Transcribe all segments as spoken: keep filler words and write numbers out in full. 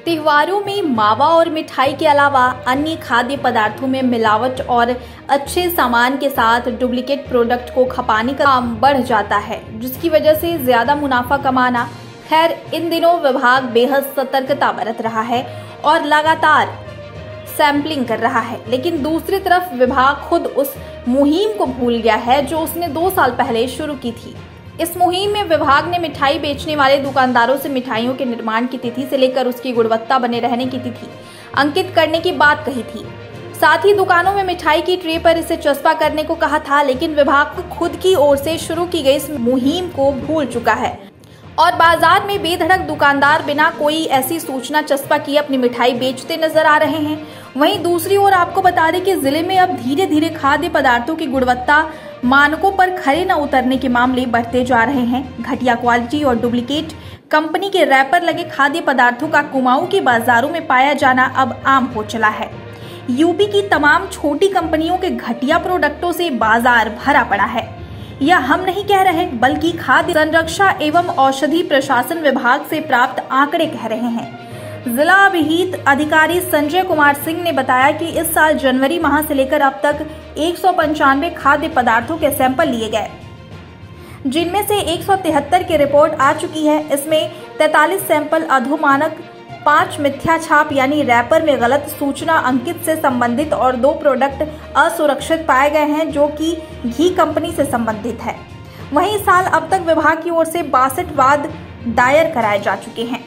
त्योहारों में मावा और मिठाई के अलावा अन्य खाद्य पदार्थों में मिलावट और अच्छे सामान के साथ डुप्लीकेट प्रोडक्ट को खपाने का काम बढ़ जाता है, जिसकी वजह से ज्यादा मुनाफा कमाना। खैर, इन दिनों विभाग बेहद सतर्कता बरत रहा है और लगातार सैंपलिंग कर रहा है, लेकिन दूसरी तरफ विभाग खुद उस मुहिम को भूल गया है जो उसने दो साल पहले शुरू की थी। इस मुहिम में विभाग ने मिठाई बेचने वाले दुकानदारों से मिठाइयों के निर्माण की तिथि से लेकर उसकी गुणवत्ता बने रहने की तिथि अंकित करने की बात कही थी। साथ ही दुकानों में मिठाई की ट्रे पर इसे चस्पा करने को कहा था, लेकिन विभाग खुद की ओर से शुरू की गई इस मुहिम को भूल चुका है और बाजार में बेधड़क दुकानदार बिना कोई ऐसी सूचना चस्पा किए अपनी मिठाई बेचते नजर आ रहे हैं। वहीं दूसरी ओर आपको बता दें कि जिले में अब धीरे धीरे खाद्य पदार्थों की गुणवत्ता मानकों पर खरे न उतरने के मामले बढ़ते जा रहे हैं। घटिया क्वालिटी और डुप्लीकेट कंपनी के रैपर लगे खाद्य पदार्थों का कुमाऊं के बाजारों में पाया जाना अब आम हो चला है। यूपी की तमाम छोटी कंपनियों के घटिया प्रोडक्टों से बाजार भरा पड़ा है। यह हम नहीं कह रहे, बल्कि खाद्य संरक्षा एवं औषधि प्रशासन विभाग से प्राप्त आंकड़े कह रहे हैं। जिला अभिहित अधिकारी संजय कुमार सिंह ने बताया कि इस साल जनवरी माह से लेकर अब तक एक सौ पंचानवे खाद्य पदार्थों के सैंपल लिए गए, जिनमें से एक सौ तिहत्तर की रिपोर्ट आ चुकी है। इसमें तैंतालीस सैंपल अधोमानक, पांच मिथ्या छाप यानी रैपर में गलत सूचना अंकित से संबंधित और दो प्रोडक्ट असुरक्षित पाए गए हैं, जो कि घी कंपनी से संबंधित है। वहीं इस साल अब तक विभाग की ओर से बासठ वाद दायर कराए जा चुके हैं।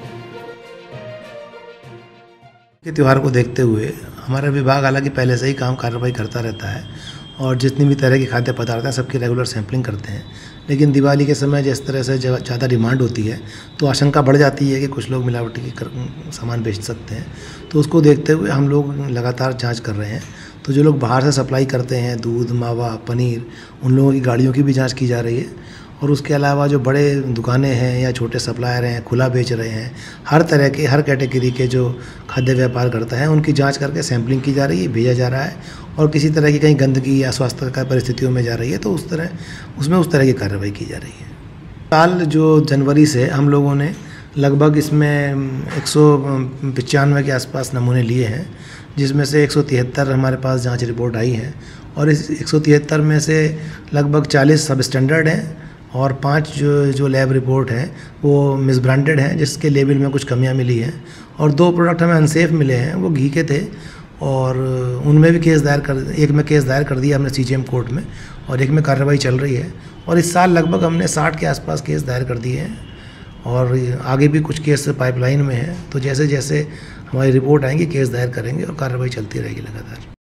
के त्यौहार को देखते हुए हमारा विभाग हालांकि पहले से ही काम कार्रवाई करता रहता है और जितनी भी तरह के खाद्य पदार्थ हैं सबकी रेगुलर सैंपलिंग करते हैं, लेकिन दिवाली के समय जिस तरह से ज़्यादा डिमांड होती है तो आशंका बढ़ जाती है कि कुछ लोग मिलावटी की सामान बेच सकते हैं। तो उसको देखते हुए हम लोग लगातार जांच कर रहे हैं। तो जो लोग बाहर से सप्लाई करते हैं दूध, मावा, पनीर, उन लोगों की गाड़ियों की भी जाँच की जा रही है। और उसके अलावा जो बड़े दुकानें हैं या छोटे सप्लायर हैं, खुला बेच रहे हैं, हर तरह के हर कैटेगरी के जो खाद्य व्यापार करते हैं उनकी जांच करके सैंपलिंग की जा रही है, भेजा जा रहा है। और किसी तरह की कहीं गंदगी या स्वास्थ्य का परिस्थितियों में जा रही है तो उस तरह उसमें उस तरह की कार्रवाई की जा रही है। साल जो जनवरी से हम लोगों ने लगभग इसमें एक सौ पचानवे के आसपास नमूने लिए हैं, जिसमें से एक सौ तिहत्तर हमारे पास जाँच रिपोर्ट आई है और इस एक सौ तिहत्तर में से लगभग चालीस सब स्टैंडर्ड हैं और पांच जो जो लैब रिपोर्ट है वो मिसब्रांडेड हैं, जिसके लेबल में कुछ कमियां मिली हैं। और दो प्रोडक्ट हमें अनसेफ मिले हैं, वो घी के थे और उनमें भी केस दायर कर एक में केस दायर कर दिया हमने सीजीएम कोर्ट में और एक में कार्रवाई चल रही है। और इस साल लगभग हमने साठ के आसपास केस दायर कर दिए हैं और आगे भी कुछ केस पाइपलाइन में है। तो जैसे जैसे हमारी रिपोर्ट आएंगी केस दायर करेंगे और कार्रवाई चलती रहेगी लगातार।